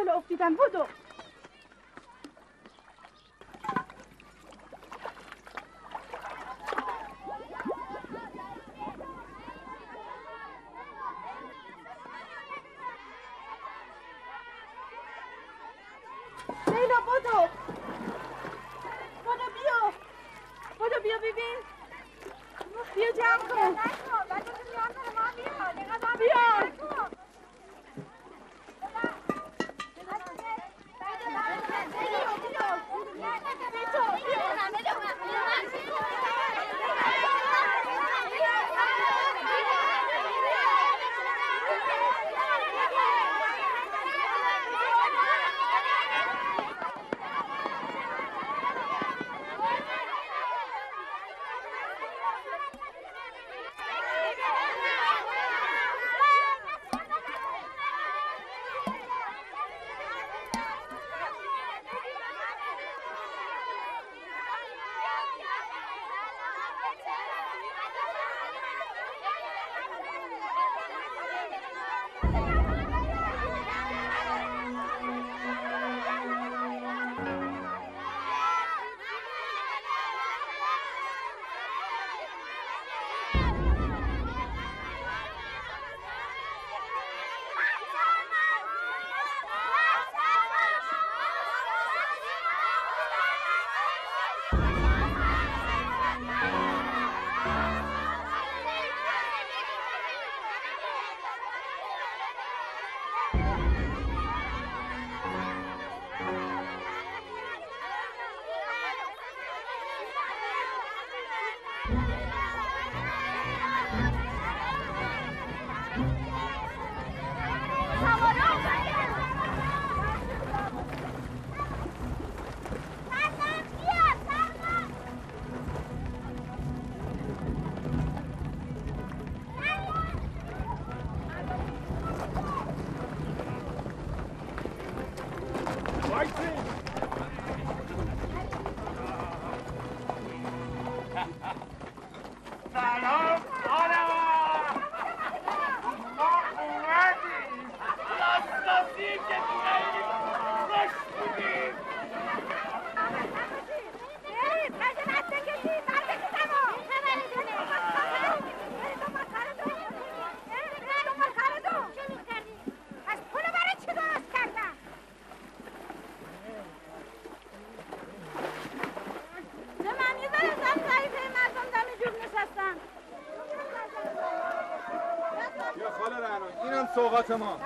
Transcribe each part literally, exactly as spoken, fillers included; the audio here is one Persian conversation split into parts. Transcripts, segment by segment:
جلو افتیدن. بودو لیلا بودو بودو بیا بودو بیا ببین بیا جمع کن بیا سوغات ما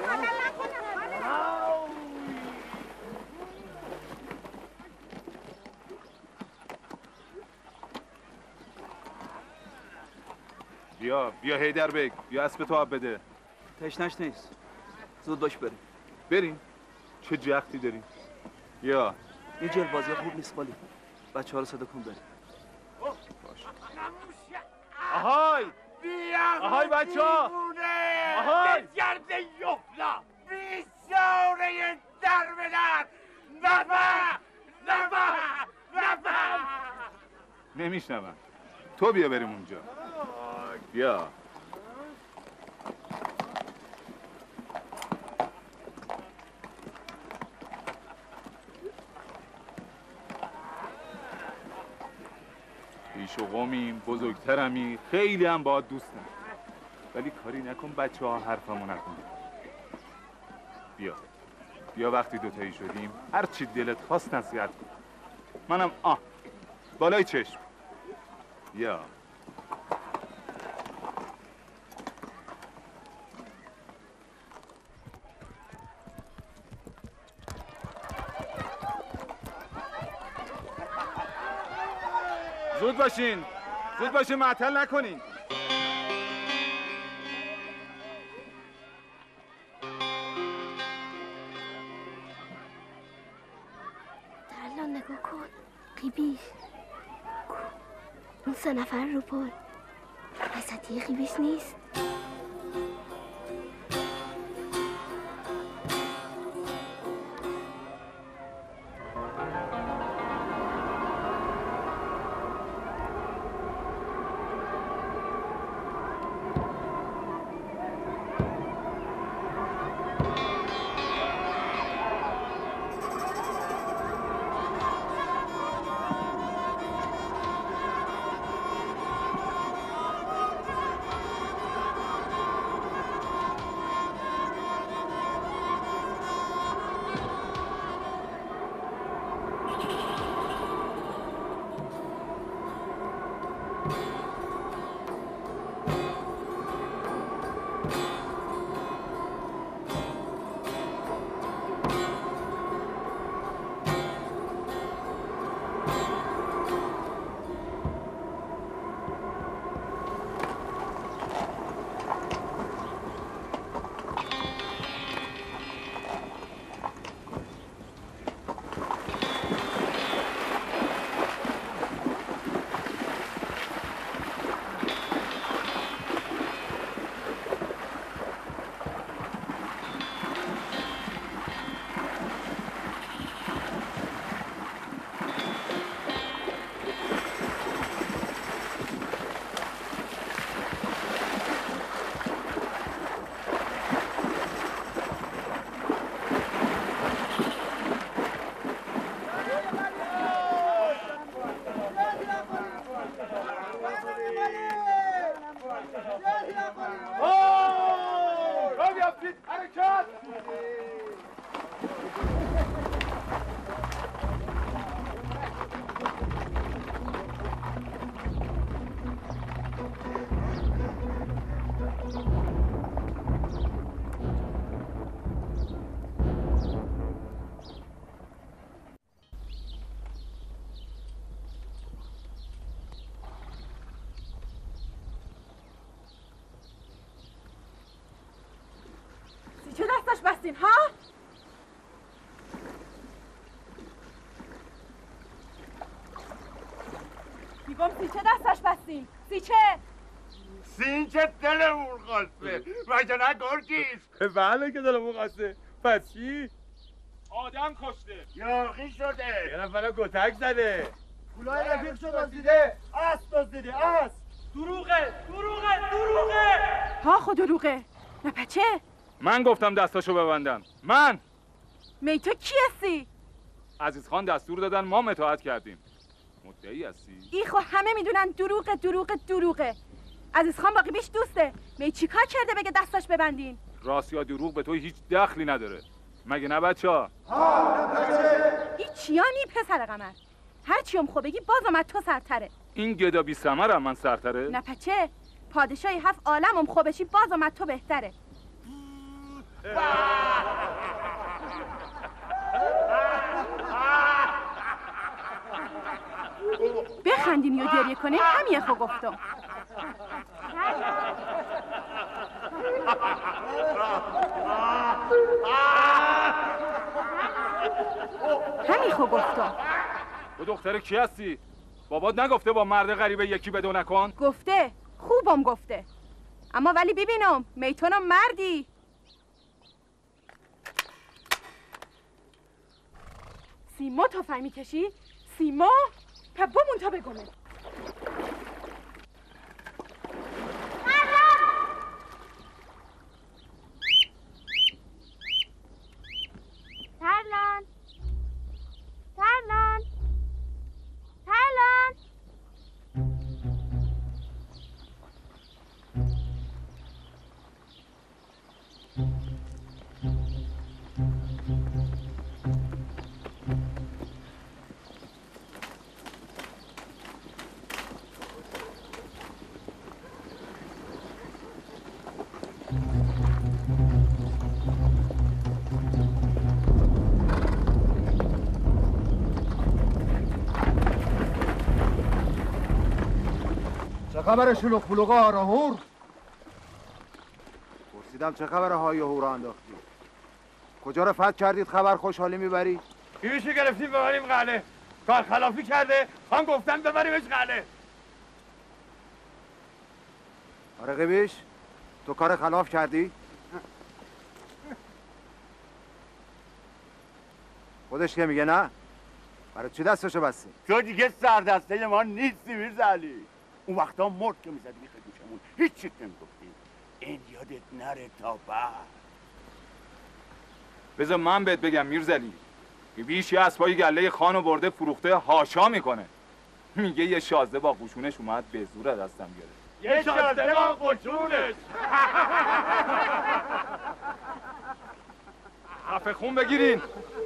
بیا بیا هیدر بیگ بیا اسب تو آب بده. تشنش نیست زود باش بریم بریم چه جختی داریم. یا یه جل بازی خوب نیست قالی بچه ها رو صدا کن بریم. باش آهای آهای بچه ها آهای گرد یخلا بیشاره در بدر نفه نفه نفه نمیشنوم. تو بیا بریم اونجا. بیا پیش و قومیم بزرگترمی خیلی هم باهات دوستم ولی کاری نکن بچه ها حرفمو نکن. بیا بیا وقتی دوتایی شدیم هر چی دلت خواست نصیحت کن. منم آه بالای چشم. بیا زود باشین زود باشین معطل نکنین. ترلا نگاه کن قیبیش اون سه نفر رو پل وسطی قیبیش نیست. بستین ها؟ میگم سیچه دستش بستین؟ سیچه؟ سینچه دلمون خواسته وجه نه گرگیز. بله که دلمون خواسته. پس چی؟ آدم کشته، یاقی شده، یه نفر گتک زده، پولای رفیق شو دزدیده، اسب دزدیده، اسب. دروغه دروغه دروغه. ها خود دروغه. نه بچه من گفتم دستاشو ببندن. من میتو کی هستی؟ عزیز خان دستور دادن ما اطاعت کردیم. مدعی هستی؟ ای خو همه میدونن دروغه دروغه دروغه. عزیز خان باقی بیش دوسته. می چی کار کرده بگه دستاش ببندین؟ راست یا دروغ به تو هیچ دخلی نداره. مگه نه بچه‌ها؟ ها نه بچه. ای چیانی پسر قمر؟ هر چیم خو بگی باز اومد تو سرتره. این گدا بی ثمر هم من سرتره؟ نه پچه پادشاهی هفت عالمم خو بشی باز اومد تو بهتره. بخندین یا گریه کنه همیه خو گفتم. همی خو گفتم. تو دختر کی هستی؟ بابات نگفته با مرد غریبه یکی بدو نکن؟ گفته خوبم گفته. اما ولی ببینم میتونم مردی. سیما تا فهمی کشی؟ سیما؟ تا بمون تا بگمه. ترلان ترلان ترلان چه خبر شلوغ پلوغا آراهور؟ پرسیدم چه خبر های هورا انداختی؟ کجا رو فتح کردید خبر خوشحالی میبری؟ بیوشو گرفتیم ببریم قله. کار خلافی کرده خان گفتن ببریمش قله. آره قبیش تو کار خلاف کردی؟ خودش که میگه نه؟ برای چی دستشو بستی؟ تو دیگه سردسته ما نیستی میرزا علی. اون وقتا مرد که میزد میخه گوشمون هیچ چیز نمیگفتیم. این یادت نره تا بعد. بذار من بهت بگم میرزلی، بیش یه اسبای گله خانو برده فروخته هاشا میکنه. میگه یه شازده با قشونش اومد به زور دستم گرفت. یه شازده با قشونش. خفه خون بگیرین.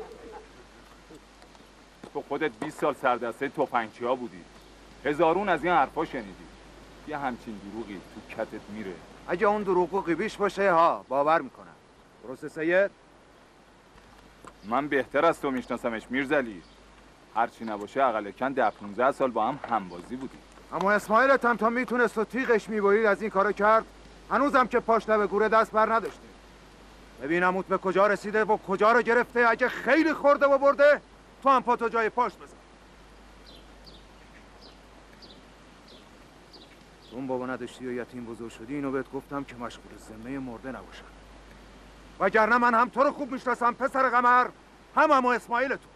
تو خودت بیست سال سردسته تفنگچی ها بودی، هزارون از این حرفا شنیدی. یه همچین دروغی تو کتت میره. اگه اون دروغو قبیش باشه ها باور میکنم. درسته سید؟ من بهتر از تو میشناسمش میرزلی. هرچی نباشه اقل کن ده پونزده سال با هم همبازی بودی. اما اسماعیلت هم تا میتونست و تیغش میبرید از این کارو کرد. هنوزم که پاش لب گوره دست بر نداشته. ببینم اوت به کجا رسیده و کجا رو گرفته. اگه خیلی خورده و برده تو هم پا تو جای پاش بزن. اون بابا نداشتی و یتیم بزرگ شدی اینو بهت گفتم که مشغول ذمه مرده نباشم. وگرنه من هم تو رو خوب میشناسم پسر قمر، هم عمو اسماعیل تو.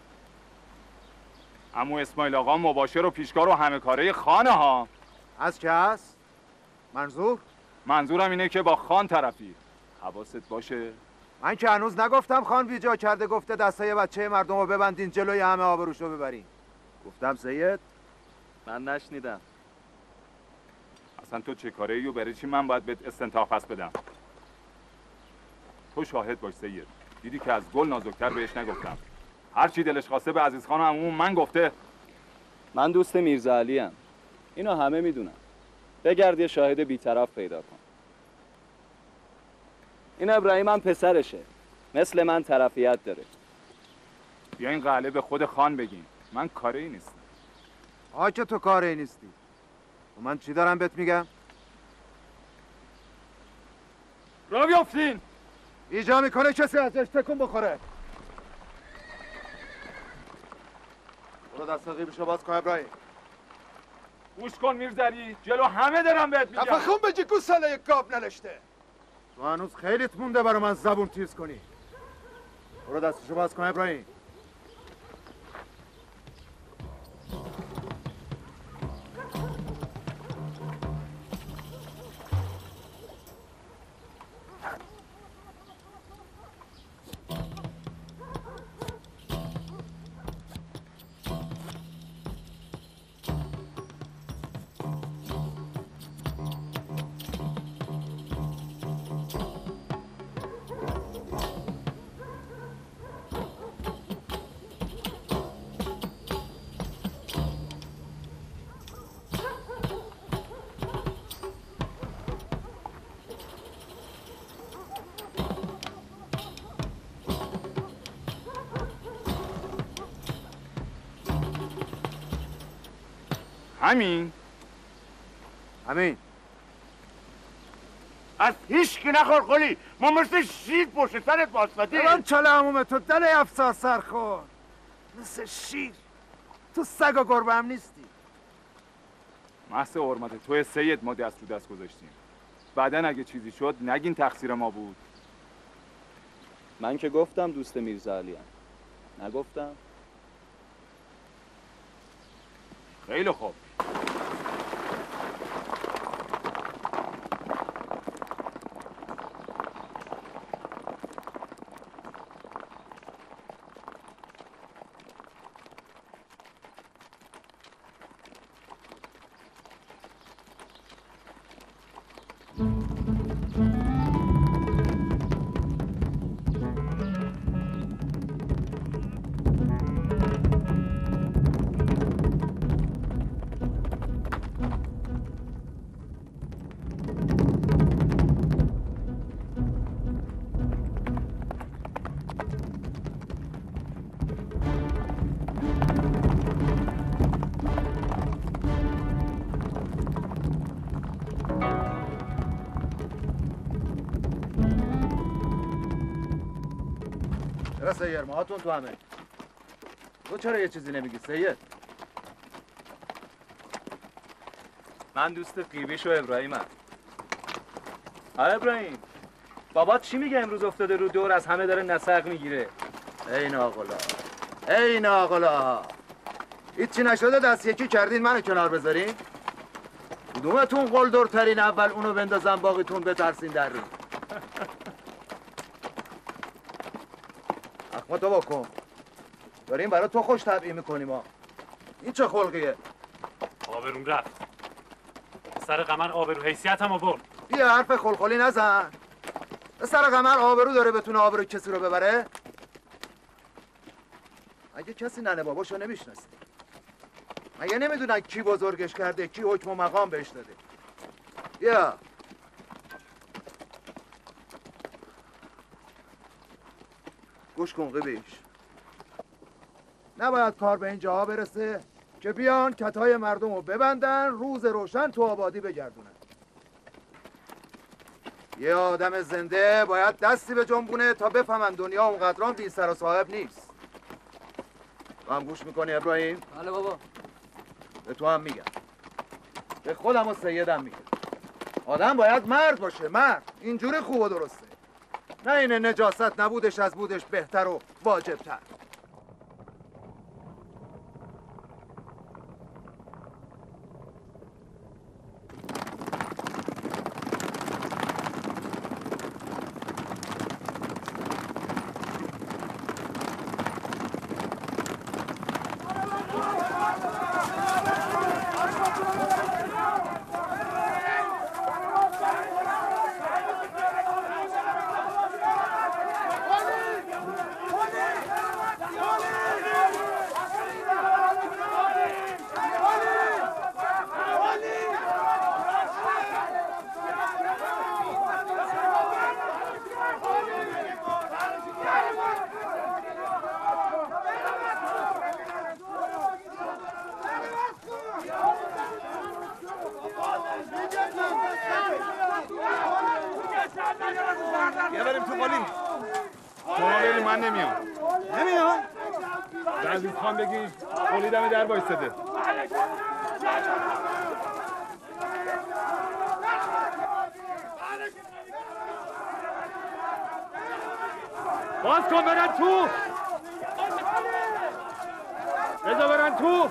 عمو اسماعیل آقا مباشر و پیشکار و همه کاره خانه ها. از که هست؟ منظور؟ منظورم اینه که با خان طرفی. حواست باشه. من که هنوز نگفتم خان بیجا کرده گفته دستای بچه مردم رو ببندین جلوی همه آبروشو ببرین. گفتم سید؟ من نشنیدم. اصلا تو چه کاره ای و برای چی من باید بهت استنتاق پس بدم؟ تو شاهد باش سید. دیدی که از گل نازکتر بهش نگفتم. هر چی دلش خواسته به عزیز خان عموم من گفته. من دوست میرزا علی ام. اینو همه میدونن. بگرد یه شاهد بی‌طرف پیدا کن. این ابراهیم هم پسرشه. مثل من طرفیت داره. بیا این قله به خود خان بگین. من کاری نیستم. آ که تو کاری نیستی. و من چی دارم بهت میگم؟ را بیافتین. ایجا میکنه کسی ازش تکون بخوره. برو دست قیبشو باز کن ابراهیم. گوش کن میرزعلی، جلو همه دارم بهت میگم. خون بجی گوساله یک گاب نلشته. تو هنوز خیلیت مونده برا من زبون تیز کنی. برو دستشو باز کن ابراهیم. همین همین از هیچ کی نخور قلی. ما مثل شیر پشت سرت واسطیم. الان چاله عمومه تو دل افسار سرخور. مثل شیر. تو سگ و گربه هم نیستی. محض حرمت توی سید ما دست رو دست گذاشتیم. بعدن اگه چیزی شد نگین تقصیر ما بود. من که گفتم دوست میرزعلی ام. نگفتم؟ خیلی خوب. چرا سید ماهاتون تو همه؟ تو چرا یه چیزی نمیگی سید؟ من دوست قیبیش و ابراهیمم. آره ابراهیم، بابات چی میگه امروز افتاده رو دور از همه داره نسق میگیره؟ ای ناقلا ای ناقلا هیچی نشده دست یکی کردین منو کنار بذارین؟ کدومتون قلدرترین اول اونو بندازم باقیتون بترسین در رو. اخما تو بکن داریم برای تو خوش طبعی میکنیم ها. این چه خلقیه؟ آبروم رفت. سر قمر آبرو حیثیت هم آورد. بیا حرف خلخلی نزن. سر قمر آبرو داره بتونه آبرو کسی رو ببره؟ اگه کسی ننه باباشو نمیشناسه مگه نمیدونن کی بزرگش کرده کی حکم و مقام بهش داده؟ بیا گوش کن قبیش. نباید کار به این جاها برسه که بیان کتای مردم رو ببندن روز روشن تو آبادی بگردونن. یه آدم زنده باید دستی به جنبونه تا بفهمن دنیا اونقدران بی سر و صاحب نیست. تو هم گوش میکنی ابراهیم؟ بله بابا. به تو هم میگم به خودم و سیدم میگم آدم باید مرد باشه. مرد اینجوری خوب و درسته، نه اینه نجاست نبودش از بودش بهتر و واجبتر. من نمیام. نمیام؟ عزیز خان بگی قلی دم در وایساده. باز کن برن تو. بذار برن تو.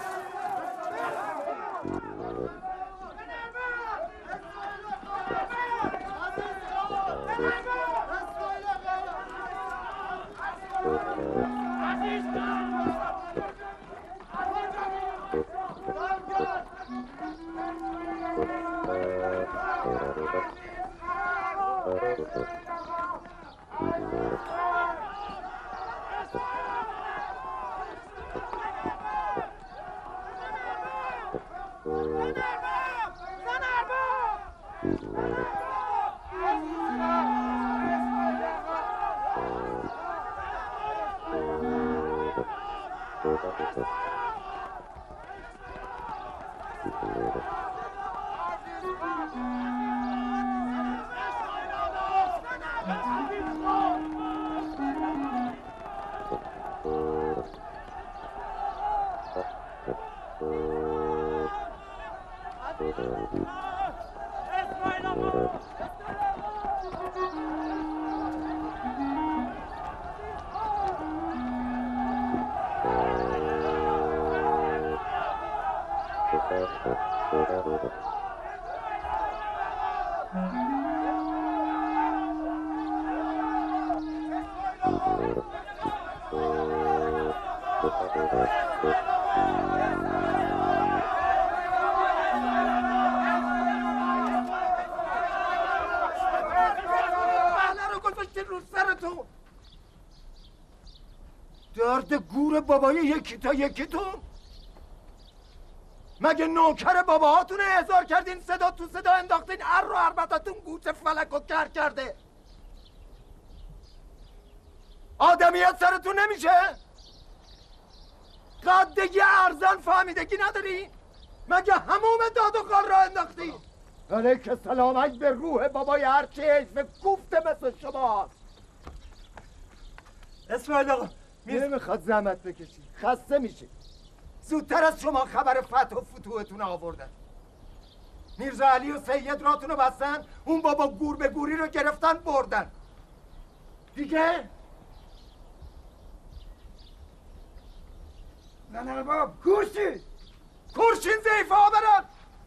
درد گور بابای یکی تا یکی تو مگه نوکر باباهاتون احضار کردین صدا تو صدا انداختین هر رو عربتاتون گوش فلک و کر کرده آدمیت سرتون نمیشه قدگی ارزن فهمیدگی نداری مگه هموم داد و قال را انداختی علیک سلام اج به روح بابای هرچی حیف کوفته مثل شما اسماعیل آقا نمیخواد زحمت بکشی خسته میشی زودتر از شما خبر فتح و فتوحتون آوردن میرزا علی و سید راتونو بستن اون بابا گور به گوری رو گرفتن بردن دیگه نه نه بابا کورشین کورشین زیفه ها برن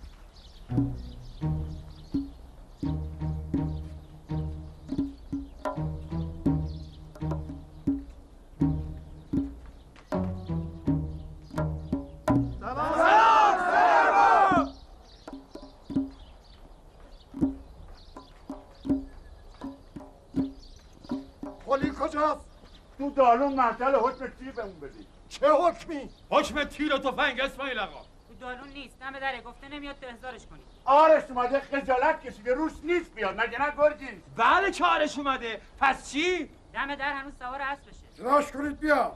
تو دالون معطل حکم تیر بهمون بدی. چه حکمی؟ حکم تیر و تفنگ اسماعیل آقا. تو دالون نیست دم دره گفته نمیاد تو احضارش کنی. آرش اومده خجالت کشیده روش نیست بیاد مگه نه گرجی؟ بله که آرش اومده پس چی؟ دم در هنوز سوار اسبشه. صداش کنید بیا.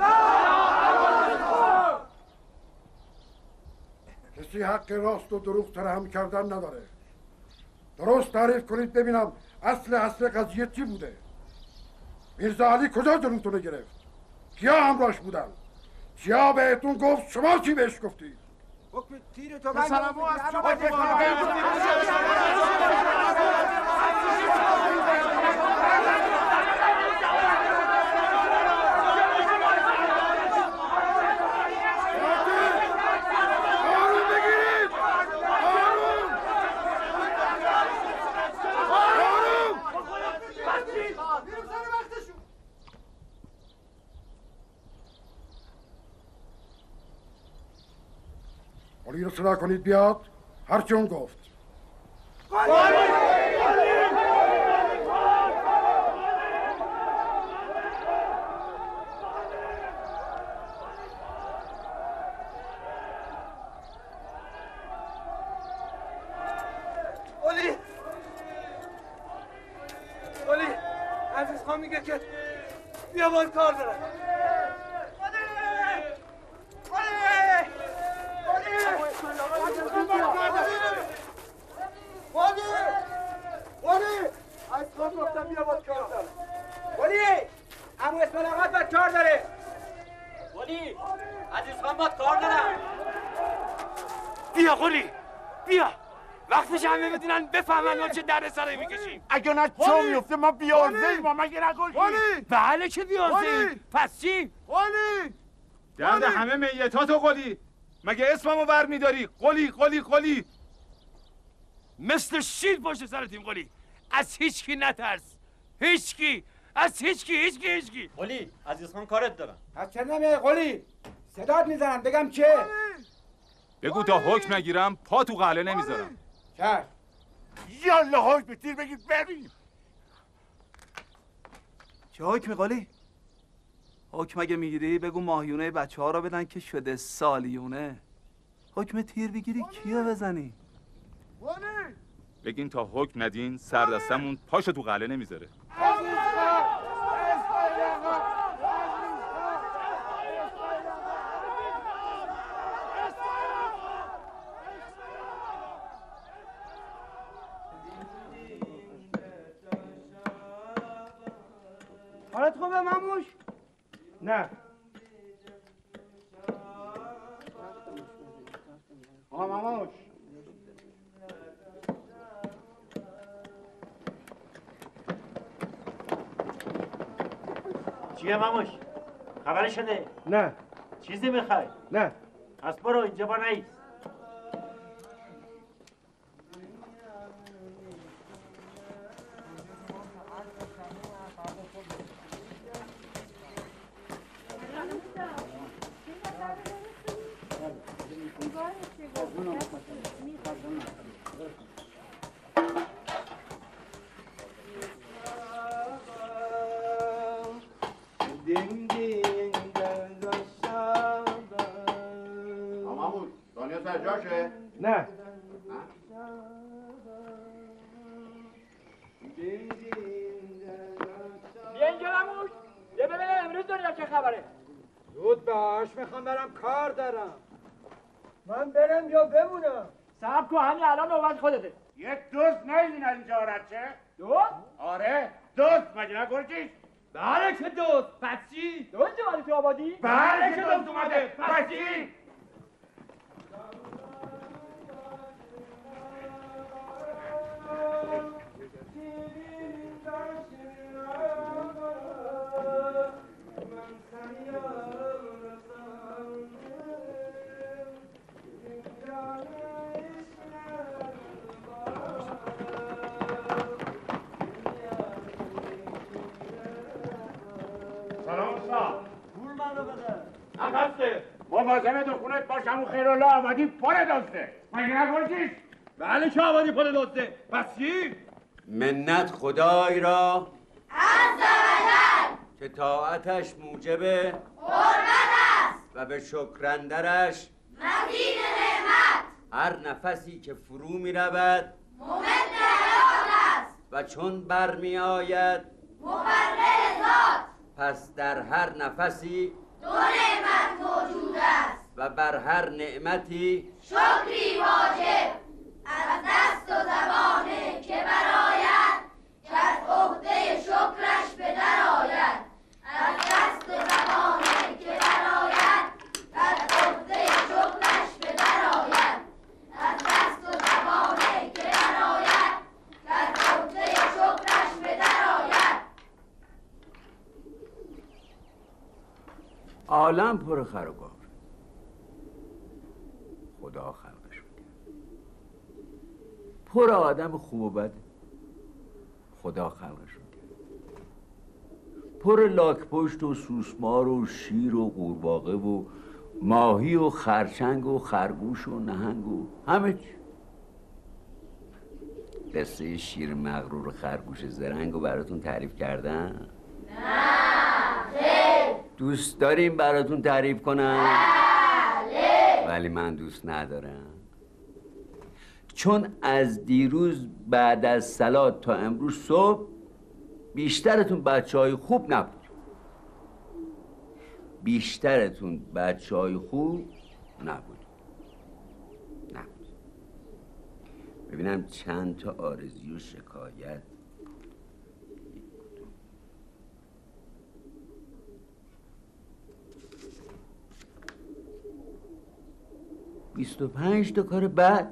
کسی حق راست و دروغ ترحم کردن نداره. درست تعریف کنید ببینم اصل اصل قضیه چی بوده؟ میرزا علی کجا جلوتونه گرفت؟ کیا همراهش بودن؟ کیا بهتون گفت شما چی بهش گفتی؟ حکم تیر تو من سلامو از شما ولی رو صدا کنید بیاد هرچی اون گفت ولی ولی عزیز خان میگه که بیا باید کار دارم ولی ولی از خان گفتم بیا باید کار دارم ولی امو اسماعیل آقا کار دارم. بیا قلی بیا وقتش همه بدونن بفهمن ما چه درد سرایی میکشیم. اگه نه چون میفته ما بیارزهیم ما مگه نگوشیم. بله که بیارزهیم. پس چی؟ قلی درد همه میتاتو قلی. مگه اسممو بر میداری؟ قلی قلی قلی. مثل شیر پشت سرتیم قلی. از هیچکی نترس. هیچکی از هیچکی هیچکی هیچکی. قلی عزیز خان کارت دارم. از چه نمیه قلی؟ صدات میزنم بگم چه؟ بگو تا حکم نگیرم پا تو قله نمیذارم. چشم. یالا حکم تیر بگید بریم. چه حکمی قلی؟ حکم اگه میگیری بگو ماهیونه بچه ها را بدن که شده سالیونه. حکم تیر بگیری کیو بزنی؟ بگین تا حکم ندین سردستمون پاشو تو قله نمیذاره. حالت خوبه ماموش؟ نه. آقا ماموش چیه ماموش؟ خبری شده؟ نه. چیزی میخوای؟ نه. پس برو اینجا با نایست. نه. بیا اینجا ماموش. بیا ببینم امروز دنیا چه خبره. زود باش میخوام برم کار دارم. من برم یا بمونم؟ صبر کن همین الان نوبت خودته. یک دوست نیدین از اینجا رد چه؟ دوست؟ آره دوست مگه نگرچیش؟ بله که دوست. پس چی؟ دوست اومدی تو آبادی؟ بله که دوست اومده. پس چی؟ سلام استاد. پول منو بده. نخسته. مواظب دخونت باش همون خیرالله آبادی پل دسته. مگه نگرچیش؟ بله که آبادی پل دزده. پس چی؟ منت خدای را عز و جل که طاعتش موجب حرمت است و به شکرندرش مزید نعمت. هر نفسی که فرو می رود ممد حیات است و چون برمی آید مقرر ذات. پس در هر نفسی دو نعمت موجود است و بر هر نعمتی شکری واجب. از دست و زبانه که برآید که از عهده شکرش به در آید. از دست و زبانه که برآید که از عهده شکرش به در آید. از دست و زبانه که برآید که از عهده شکرش به در آید. عالم پر خر و گاو. خدا خلقش میکنه. پر آدم خوب و بد. خدا خلقش میکنه. پر لاک پشت و سوسمار و شیر و قورباغه و ماهی و خرچنگ و خرگوش و نهنگ و همه چی. قصه شیر مغرور و خرگوش زرنگ رو براتون تعریف کردن؟ نه خیر. دوست داریم براتون تعریف کنم؟ بله. ولی من دوست ندارم. چون از دیروز بعد از صلات تا امروز صبح بیشترتون بچه های خوب نبود. بیشترتون بچه های خوب نبود. نبود. ببینم چند تا آرزوی و شکایت. بیست و پنج تا کار بد.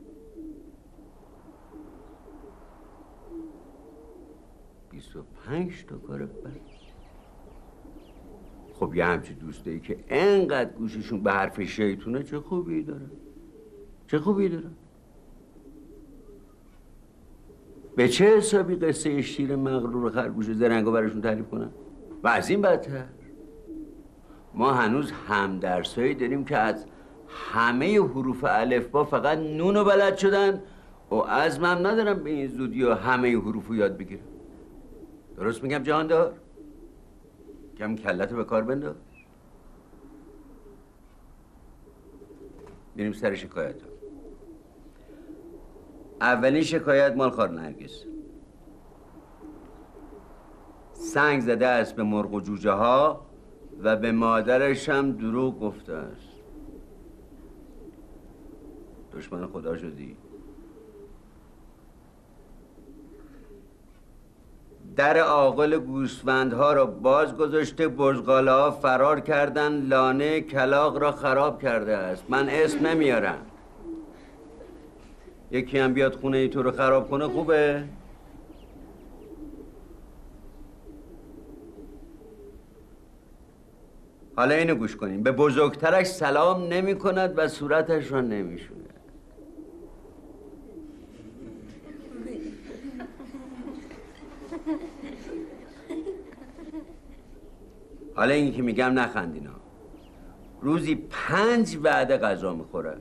بیست و پنج تا کار بد. خب یه همچی دوستایی که انقدر گوششون به حرف شیطونه چه خوبی داره؟ چه خوبی داره؟ به چه حسابی قصه شیر مغرور و خرگوش زرنگا براشون تعریف کنن؟ و از این بدتر ما هنوز همدرسایی داریم که از همه حروف الفبا فقط نونو بلد شدن و عزمم ندارم به این زودی و همه حروف رو یاد بگیرم. درست میگم جهاندار؟ کم کلتو به کار بنداز. بریم سر شکایت ها. اولین شکایت مال خار نرگس. سنگ زده است به مرغ و جوجه ها و به مادرش هم دروغ گفته است. دشمن خدا شدی. در عاقل گوسفندها را باز گذاشته، بزغاله ها فرار کردن، لانه کلاغ را خراب کرده است. من اسم نمیارم. یکی هم بیاد خونه ای تو رو خراب کنه خوبه؟ حالا اینو گوش کنیم. به بزرگترش سلام نمی کند و صورتش را نمی شوید. حالا این که میگم نخندینا. روزی پنج وعده غذا میخوره.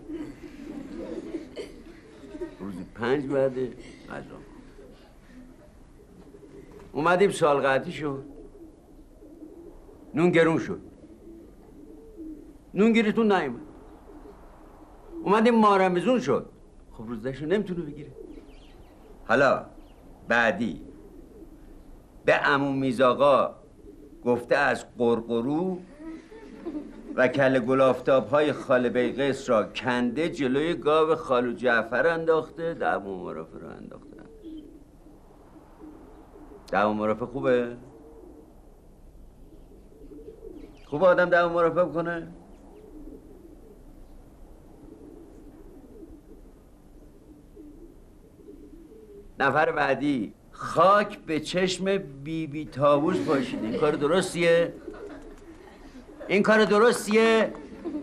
روزی پنج وعده غذا. اومدیم سال قحطی شد. نون گرون شد. نون گیرتون نیومد. اومدیم ماه رمضون شد. خب روزدهشو نمیتونه بگیره. حالا بعدی به عمو میزاقا گفته از قرقرو و کله گل آفتاب‌های خاله بیقیس را کنده جلوی گاو خالو جعفر انداخته، دعوا مرافع رو انداخته. دعوا مرافع خوبه؟ خوبه آدم دعوا مرافع کنه؟ نفر بعدی خاک به چشم بی بی طاووس باشید. این کار درستیه؟ این کار درستیه؟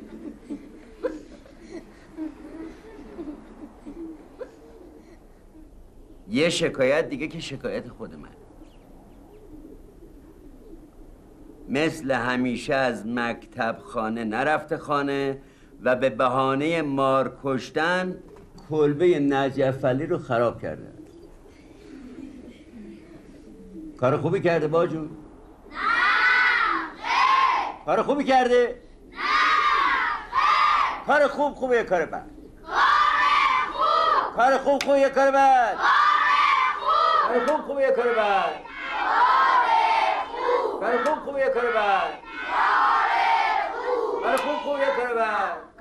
یه شکایت دیگه که شکایت خود من. مثل همیشه از مکتب خانه نرفته خانه و به بهانه مار کشتن کلبه نجف علی رو خراب کرده. کار خوبی کرده باجون؟ نه خیر. کار خوبی کرده؟ نه خیر. کار خوب خوبه کار بد؟ کار خوب. کار خوب خوبه کار بد؟ کار خوب. کار خوب خوبه کار بد؟ کار خوب. کار خوب خوبه کار بد؟ کار خوب. کار خوب خوبه کار بد؟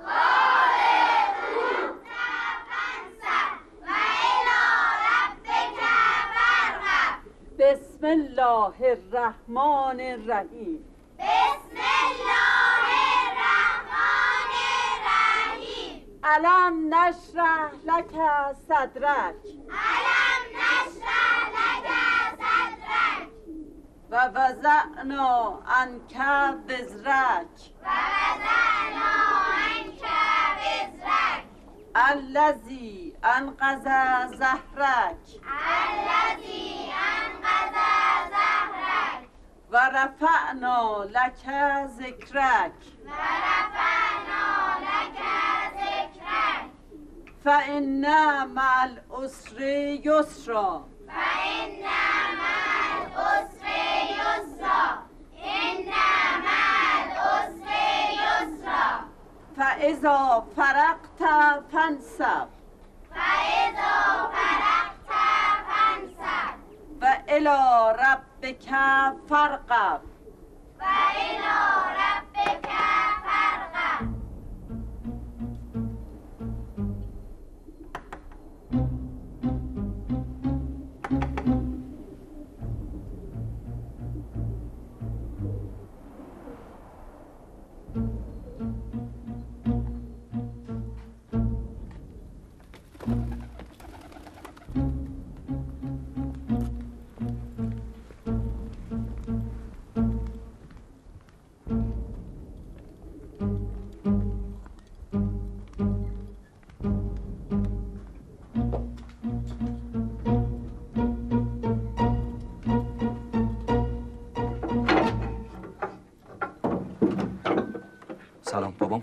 بسم الله الرحمن الرحیم. بسم الله الرحمن الرحیم. الم نشرح لک صدرک. الم نشرح لک صدرک. و وضعنا عنک وزرک. و وضعنا عنک وزرک. الذی انقض ظهرک. الذی انقض ظهرک. و رفعنا لک ذکرک. و رفعنا لک ذکرک. فإن مع العسر یسرا. فإن مع العسر یسرا. إن مع العسر یسرا. فإذا فرغت فانصب. فإذا فرغت فانصب. و الی ربک فارغب. و الی ربک فارغب.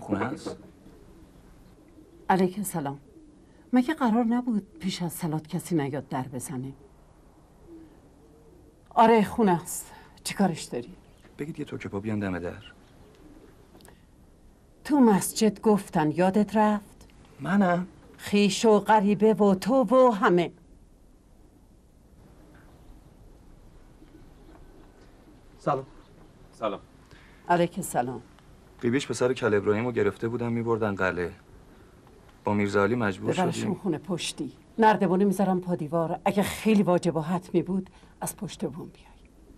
خونه هست؟ علیک سلام. مگه قرار نبود پیش از صلات کسی نیاد در بزنه؟ آره خونه است. چی کارش داری؟ بگید یه توکه پا بیان دم در. تو مسجد گفتن یادت رفت؟ منم؟ خیش و غریبه و تو و همه. سلام. سلام. علیک سلام. قیبیش پسر کل ابراهیم رو گرفته بودن میبردن قلعه. با میرزا علی مجبور ببرشون شدیم. خونه پشتی. نردبونه میذارم پا دیوار. اگه خیلی واجب و حتمی بود از پشت بوم بیای.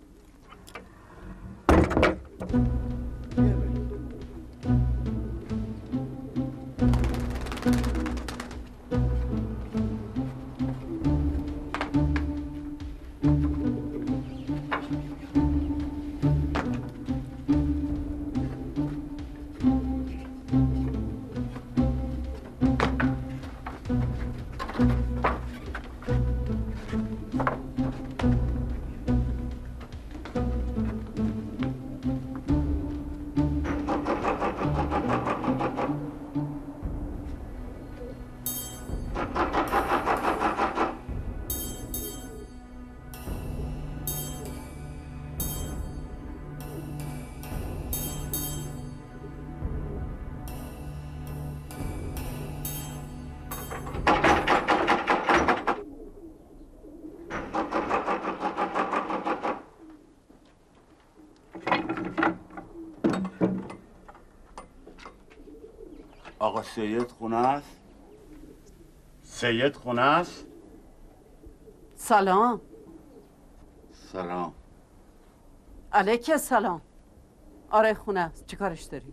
آقا سید خونه است؟ سید خونه است؟ سلام. سلام. علیک سلام. آره خونه است. چی کارش داری؟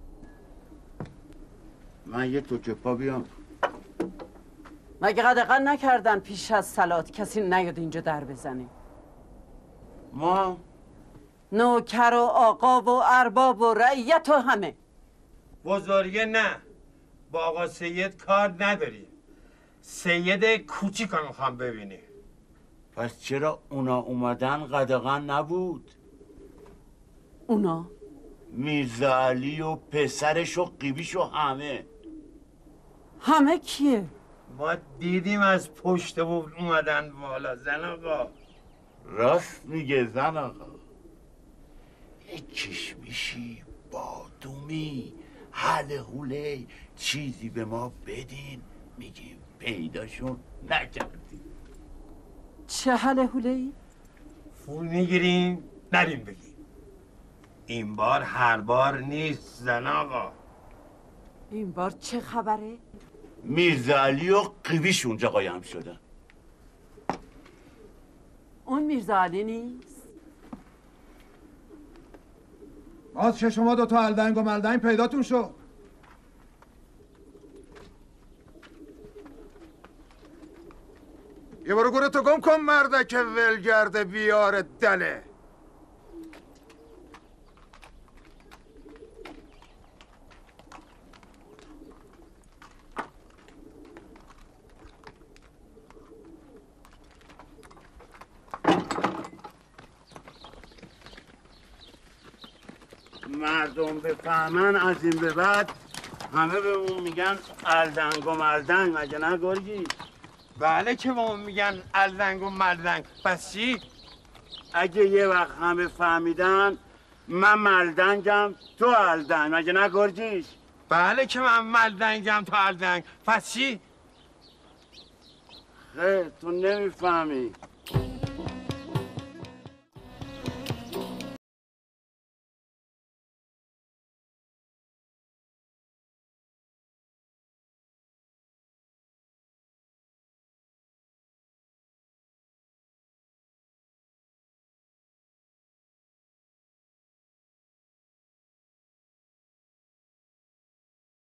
من یه توکه پا بیام. مگه قدغن نکردن پیش از صلات کسی نیاد اینجا در بزنه؟ ما نوکر و آقا و ارباب و رعیت و همه. بزرگه نه، با آقا سید کار نداریم. سید کوچیک رو میخوام ببینی. پس چرا اونا اومدن قدغن نبود؟ اونا؟ میرزا علی و پسرش و قیبیش و همه. همه کیه؟ ما دیدیم از پشت بود اومدن بالا. زن آقا راست میگه زن آقا. یک کشمیشی بادومی حل حوله چیزی به ما بدین میگیم پیداشون نکردیم. چه حل حوله ای؟ پول میگیریم نریم بگیم. این بار هر بار نیست زن آقا. این بار چه خبره؟ میرزا علی و قیبیش اونجا قایم شدن. اون میرزا علی نیست؟ باز چه شما دوتا الدنگ و ملدنگ پیداتون شد؟ یه برو گورتو گم کن مردک ولگرد بیار دله. مردم بفهمن از این به بعد همه به اون میگن الدنگ و ملدنگ. مگه نه گرگی؟ بله که به اون میگن الدنگ و ملدنگ. پس چی؟ اگه یه وقت همه فهمیدن من ملدنگم تو الدنگ. مگه نه گرگیش؟ بله که من ملدنگم تو الدنگ. پس چی؟ خیر تو نمیفهمی.